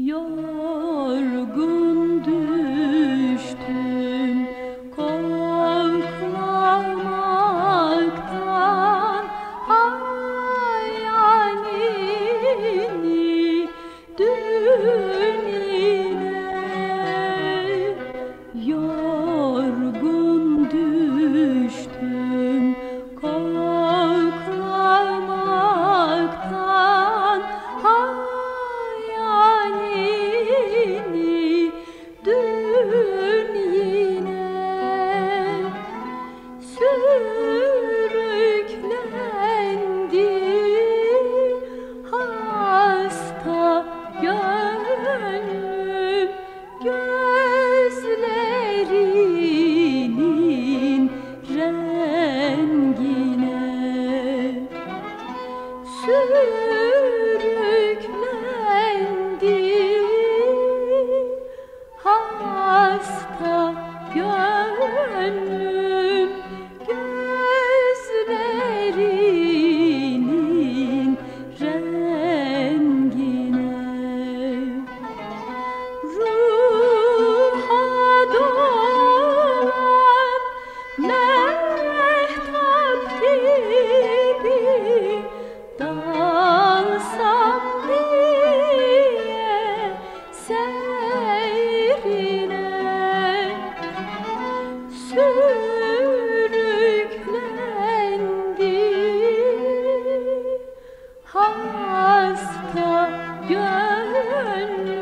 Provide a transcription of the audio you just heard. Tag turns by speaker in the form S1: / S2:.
S1: Yorgun düştüm koklamaktan hayalini dün yine. Yorgun düştüm koklamaktan hayalini dün yine. Sürüklendi hasta gönlüm gözlerinin rengine. Sürüklendi hasta gönlüm gözlerinin rengine. Ruha dolan mehtap gibi dalsam diye seyrine. Sürüklendi hasta gönlüm